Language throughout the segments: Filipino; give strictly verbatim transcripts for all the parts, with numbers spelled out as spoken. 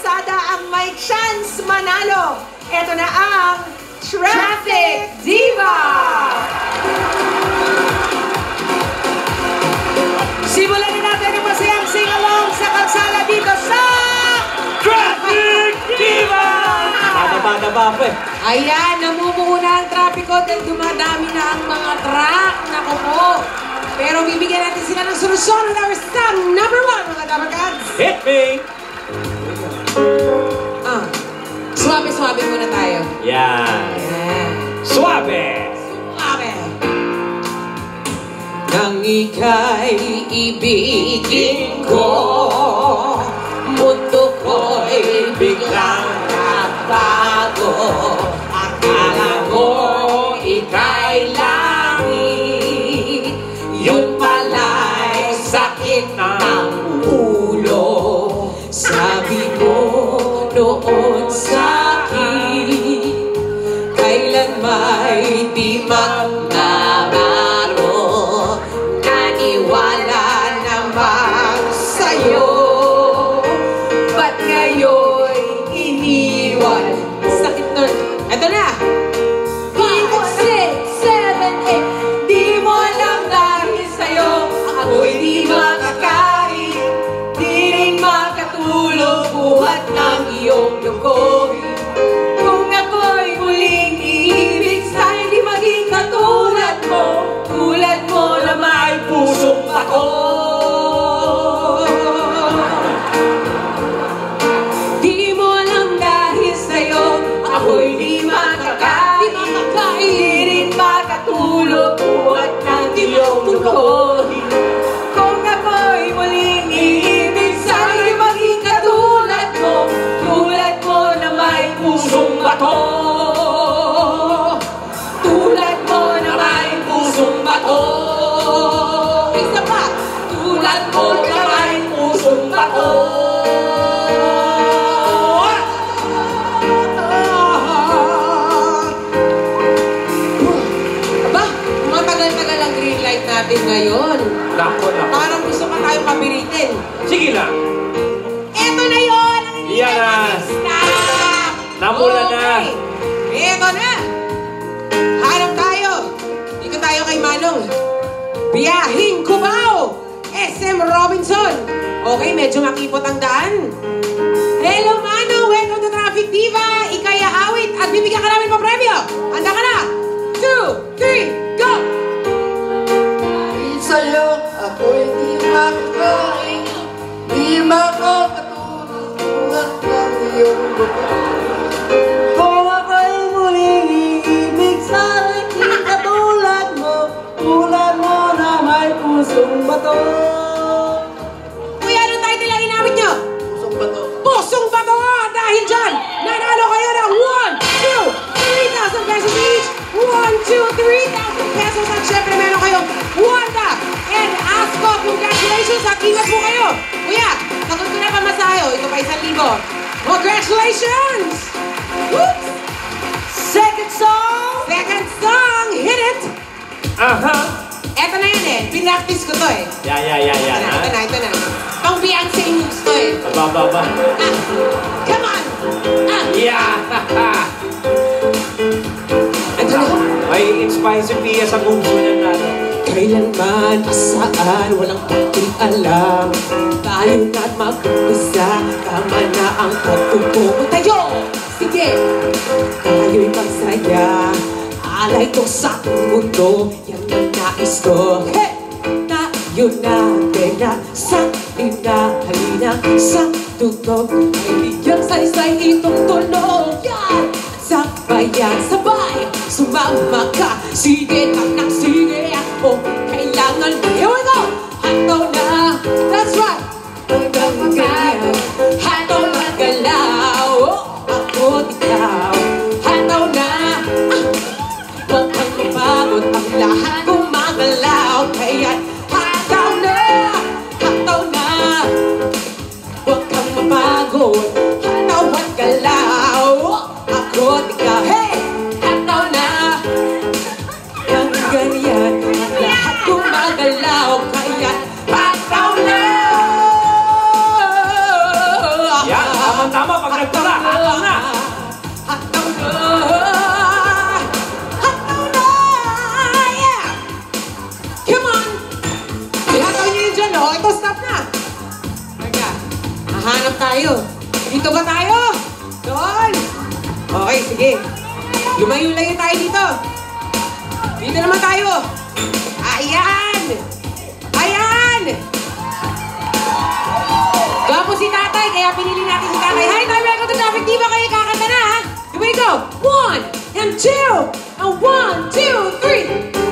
kalsada ang may chance manalo. Ito na ang Traffic Diva! Simulan na natin ang masayang sing-along sa kalsada dito sa Traffic Diva! Bada-bada pa po eh. Ayan, namumuo na ang trapiko dahil dumadami na ang mga truck. Naku po. Pero bibigyan natin sila ng solusyon with our song number one, mga Dabagads. Hit me! Ah, suwabe-suwabe muna tayo. Yan. Ayan. Suwabe! Suwabe! Nang ika'y ibigin ko, mundo ko'y biglang nagbago. Akala mo ika'y langit, yun pala'y sakit ng ulo. Sabi ko noon sa'kin, kailan may di magnanaro. Naniwala naman sa'yo, ba't ngayon iniwan? Sakit nun. Eto na! five, six, seven, eight. Di mo alam dahil sa'yo ako'y di makakain, di rin makatulog buhat ng iyong lukoy. Kung ako'y muling iibig, sa'yo di maging katulad mo, tulad mo na may pusong bato. Di mo alam dahil sa'yo ako'y di makakain, di rin makatulog buhat ng iyong lukoy. Kung ako'y muling iibig, sa'yo di maging katulad mo, tulad mo na may pusong bato. Tulad mo na may pusong bato. Isa pa, tulad mo na may pusong bato. Aba, matagal-tagal ang green light natin ngayon. Nako, nako. Parang gusto pa tayo pabiritin. Sige lang. Eto na yun! Ang hindi Yan na. stop! Namula na. Eto na! Hanap tayo! Dito tayo kay Manong. Biyahing Cubao! S M Robinson! Okay, medyo makipot ang daan. Hello Manong! Welcome to Traffic Diva! Ika'y aawit at bibigyan ka namin pa premyo! Handa ka na! Two, three, go! Dahil sa'yo ako'y di makakain, di makakatulog buhat ng iyong buhay. Kung ako'y muling iibig, sa'yo'y di katulad mo, tulad mo na may pusong bato. Kuya, anong title ang inawit nyo? Pusong bato. Pusong bato! Dahil dyan, nanalo kayo ng one, two, three thousand pesos each! one, two, three thousand pesos! At syempre meron kayong Wanda and Asko! Congratulations! At ingat po kayo! Kuya, sagot ko na pamasayo. Ito pa isang libo. Congratulations! Whoops! Second song! Second song! Hit it! Aha! Eto na yan eh. Pinractice ko to eh. Yeah, yeah, yeah, yeah. Ito na, ito na, ito na. Pang Beyonce moves to eh. Aba, aba, aba. Ah, come on! Ah! Yeah! Ito na. May inspire si Pia sa moves mo yan natin. Kailanman, saan, walang pakialam. Tayo na't mag-umpisa, tama na ang pagkukuha tayo. Sige, tayo'y magsaya, alay ko sa mundo, yan ang nais ko. Hey! Tayo natin na sa halina sa tugtog, ay bigyan saysay itong tulog. Yan! Sabayan, sabay, sumama ka, sige ka ng sige ako, kailangan, here we go! Hataw na, that's right! Hanggang ganyan, hataw na galaw, ako ikaw, hataw na, ah! Huwag kang mapagod, ang lahat gumagalaw, kaya hataw na, hataw na, huwag kang mapagod, hataw at galaw, ako ikaw, hey! Hataw na, ang ganyan, lahat gumagalaw, kaya hataw na. Yeah, tama-tama pa. stop na. Teka, hahanap tayo. Dito ba tayo? Doon. Okay, sige. Lumayo-layo tayo dito. Dito naman tayo. Ayan! Ayan! Gwapo si tatay, kaya pinili natin si tatay. Hi, time record to Traffic Diva. Kayo kakanta na, ha? Here we go. One, and two, and one, two, three.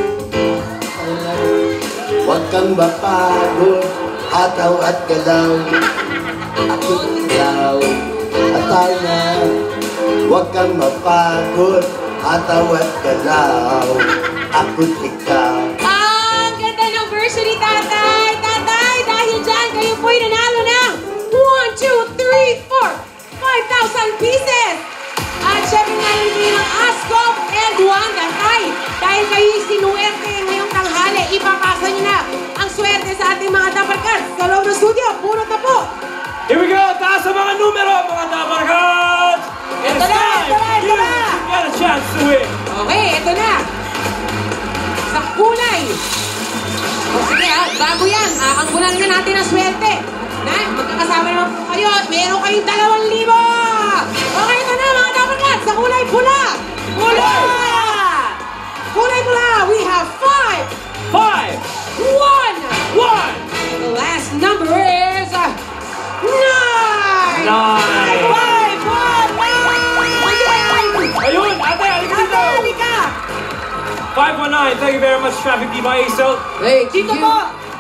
Huwag kang mapagod, ataw at galaw. Ako't ikaw, ataw na. Huwag kang mapagod, ataw at galaw. Ako't ikaw. Ang ganda ng version ni tatay. Tatay, dahil dyan, kayo po'y nanalo ng one, two, three, four, five thousand pieces. At syempre nga yung ng Ascop and Wanda. Tay, dahil kayo'y sinuwerte ngayong tanghali, ipapasa nyo na ang swerte sa ating mga dabarkats. Sa loob ng studio, puro na po. Here we go! Taas sa mga numero, mga dabarkats! Ito na, ito na, ito na! You got a chance to win! Okay, ito na. Sa kulay. O sige ha, bago yan, aanggulan na natin ang swerte. Na, magkakasama naman po kayo at meron kayong dalawang libo. Okay, ito na mga dabarkats, sa kulay pula. Pula! Kulay pula, we have five. Five! One. One! The last number is uh, nine. Nine! Five, one, nine. Ayun! Ate, halika dito! Ate, halika. five one nine, thank you very much, Traffic Diva Hazel. Hey, dito po.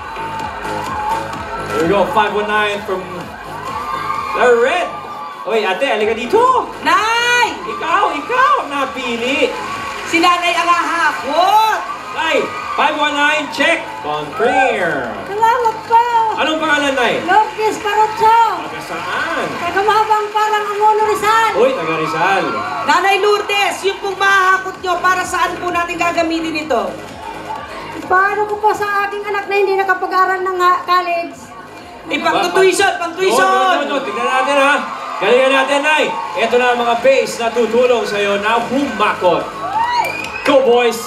Here we go, five one nine from the red. Oy, ate, halika dito! Nay! Ikaw, ikaw ang napili! Si nanay ang hahakot. Nay, five one nine, check! Confirm! Salamat po! Anong pangalan, Nay? Lourdes Parotso! Taga saan? Tagamabang parang ang Uno Rizal! Uy, taga Rizal. Nanay Lourdes, yung pong mahahakot nyo, para saan po natin gagamitin ito? Paano ko po sa aking anak na hindi nakapag-aral ng ha- college? Ipang-tuition, pang-tuition! No, no, no, tignan natin ha. Galingan natin, Nay. Ito na ang mga base na tutulong sa'yo na humakot. Go, boys!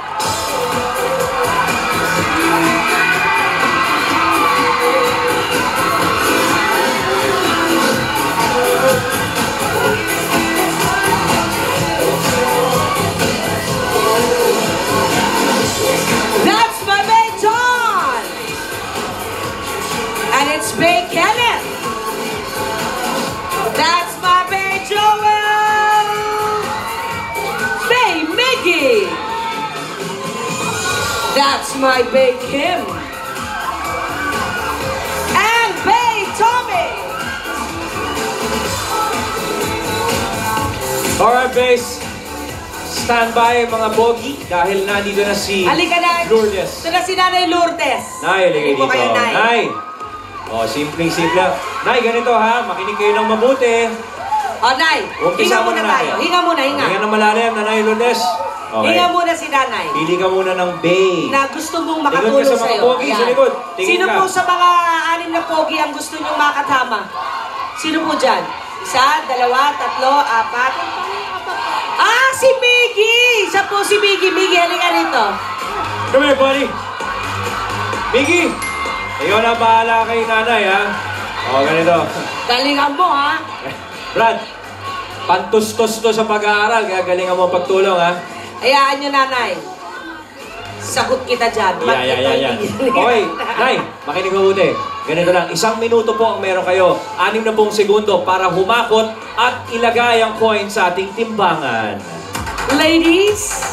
That's my mate John! And it's Bay Kenneth! That's my Bay Joel! Bay Miggy! That's my Bay Kim! And Bay Tommy! Alright, base. Stand by, mga bogi, dahil nandito na si Halika na! Lourdes. Ito na si Nanay Lourdes! Nay, halika Hindi po dito. kayo, Nay. Nay. O, simpleng-simple. Nay, ganito ha. Makinig kayo ng mabuti. O, Nay, Huwag hinga isama muna na tayo. natin. Hinga muna, hinga. Hinga ng malalim, Nanay Lourdes. Okay. Hinga muna si Nanay. Pili ka muna ng bay. Na gusto mong Tingnan makatulong ka sa mga sa'yo. pogi sa Ayan. likod. Tingin Sino ka. po sa mga anim na pogi ang gusto nyong makatama? Sino po dyan? Isa, dalawa, tatlo, apat. Ah, si Miggy! Siya po si Miggy. Miggy, halika rito. Come here, buddy. Miggy, ikaw na bahala kay nanay, ha? O, ganito. Galingan mo, ha? Brad, pantustos to sa pag-aaral, kaya galingan mo pagtulong, ha? Hayaan nyo, Nanay. Sagot kita dyan. Yeah, yeah, yeah, yeah. Okay, Nay, makinig mabuti. Ganito lang, isang minuto po ang meron kayo. Anim na pong segundo para humakot at ilagay ang coin sa ating timbangan. Ladies,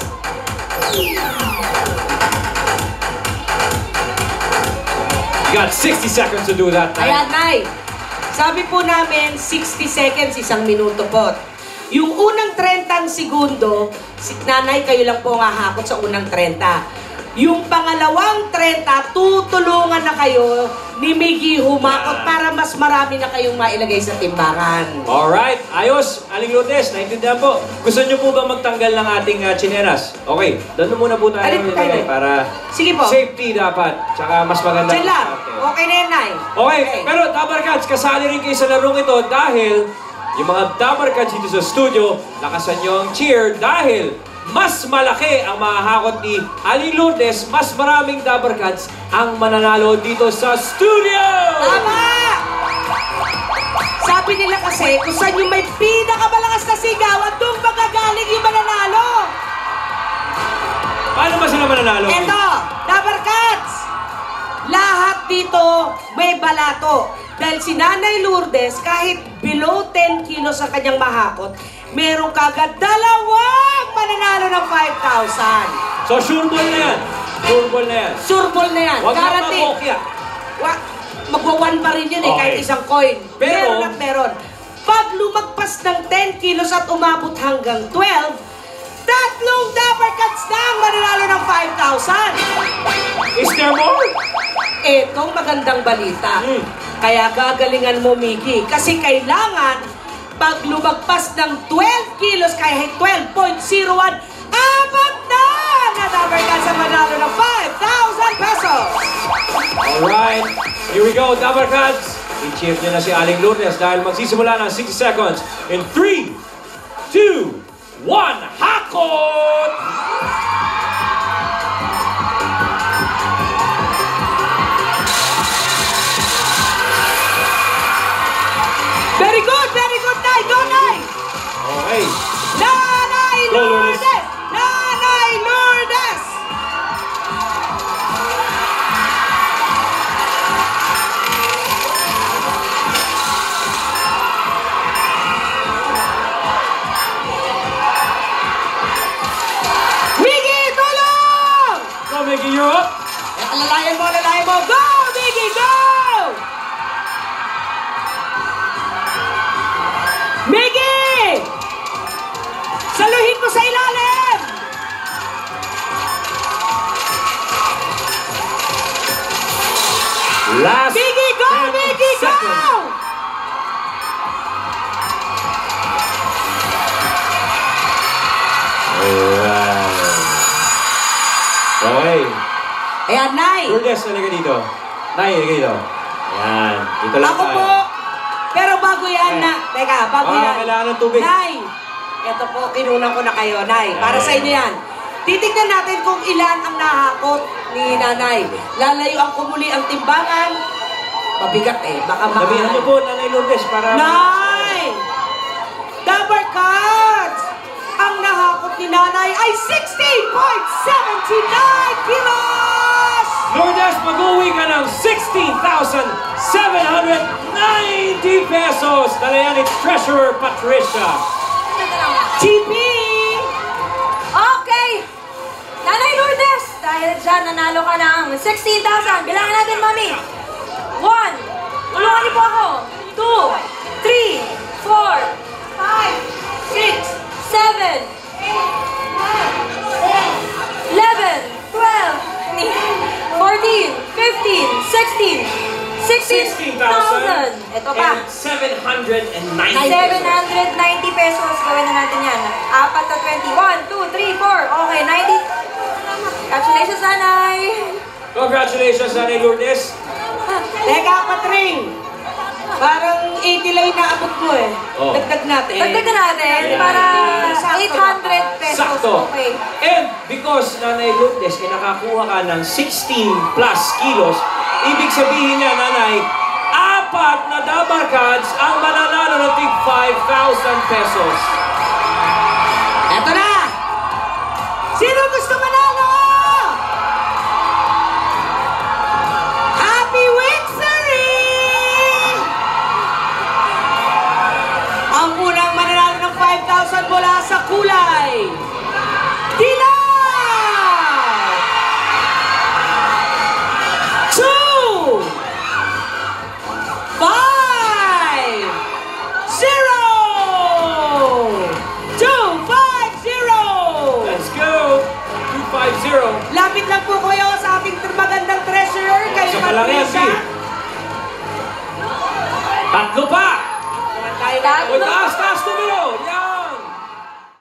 You got sixty seconds to do that, Nay. ayan, Nay. Sabi po namin, sixty seconds, isang minuto po. Yung unang thirty segundo, si Nanay, kayo lang po nga hakot sa unang thirty. Yung pangalawang thirty, tutulungan na kayo ni Miggy humakot para mas marami na kayong mailagay sa timbangan. Alright, ayos. Aling Lourdes, naintindihan po. Gusto niyo po ba magtanggal ng ating uh, tsinelas? Okay, doon muna po tayo Alin po tayo, nilagay Nay? para Sige po. safety dapat. Tsaka mas maganda. Diyan lang. sa atin. Okay na yan, Nay. Okay, pero Dabarkads, kasali rin kayo sa larong ito dahil yung mga Dabarkads dito sa studio, lakasan nyo ang cheer dahil mas malaki ang mahahakot ni Aling Lourdes, mas maraming Dabber Cats ang mananalo dito sa studio! Tama! Sabi nila kasi, kung saan yung may pinakamalakas na sigaw at doon magagaling yung mananalo. Paano ba sila mananalo? Eto, Dabber Cats! Lahat dito may balato. Dahil si Nanay Lourdes, kahit below ten kilos ang kanyang mahakot, merong kagad dalawang mananalo ng five thousand. So, sure ball na yan. Sure ball na yan. Sure ball na yan. Huwag na Guaranteed. mabokya. Wa- Magwa-one pa rin yun eh, Okay. kahit isang coin. Pero- meron at meron. Pag lumagpas ng ten kilos at umabot hanggang twelve, tatlong Dabber Cats na ang mananalo ng five thousand. Is there more? Etong magandang balita. Mm. Kaya gagalingan mo, Miggy. Kasi kailangan, pag lumagpas ng twelve kilos, kahit twelve point zero one, apat na na Dabber Cats ang manalo ng five thousand pesos. Alright, here we go, Dabber Cats. I-cheer nyo na si Aling Lourdes dahil magsisimula ng sixty seconds in three, two, one, hakot! Very good, very good, Nay. Go, Nay. Okay. Nanay Go, Lourdes. Lourdes! Nanay Lourdes! Miggy, tulong! Go, Mickey, you're up. Alalayan mo, alalayan mo. Go, Miggy, go! Miggy! Saluhin mo sa ilalim! Last Miggy, go! ten Miggy, go! seconds. Alright. Okay. Ayan, Nay. Lourdes, halika dito. Nay, halika dito. Ayan. Dito lang Ako tayo. po. Pero bago yan, Okay. na. Teka, bago Ah, yan. kailangan ng tubig. Nay, ito po, kinunan ko na kayo, Nay. Para sa inyo yan. Titignan natin kung ilan ang nahakot ni Nanay. Lalayuan ko muli ang timbangan. Mabigat eh. Baka baka. Sabihan niyo po, Nanay Lourdes, para... Nay! Dabber Cats! Ang nahakot ni Nanay ay sixteen point seven nine kilos! Lourdes, mag-uwi ka ng sixteen thousand seven hundred ninety pesos. Dala yan ni Treasurer Patricia. T P! Okay! Nanay Lourdes, dahil dyan nanalo ka ng sixteen thousand. Bilangin natin, Mami. One. Tulungan niyo po ako. Two. Three. Four. Five. Six. Seven. Eleven. Twelve. Fourteen. Fifteen. Sixteen. Sixteen thousand. Ito pa. seven hundred ninety seven hundred ninety pesos. Gawin na natin yan. Apat na twenty. one, two, three, four. Okay, ninety. Congratulations, Nanay. Congratulations, Nanay Lourdes. Teka, Patring! Parang eighty lang yung naabot mo eh. Oh. Dagdag natin. Dagdagan natin Yeah. para Sakto eight hundred pesos. Sakto. Okay. And because Nanay Lourdes ay nakakuha ka ng sixteen plus kilos, ibig sabihin niya, Nanay, apat na Dabber Cats ang mananalo ng tig five thousand pesos. Eto na!